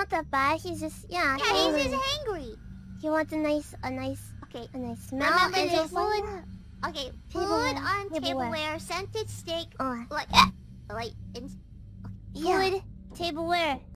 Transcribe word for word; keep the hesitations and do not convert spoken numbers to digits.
not that bad. He's just yeah. Yeah, hangry. he's just hangry. He wants a nice, a nice, Okay. a nice smell. Remember and this stuff like food. that. Okay, Tableware. food on Tableware. tableware, scented steak, Oh, like, like, in, yeah. food, Tableware.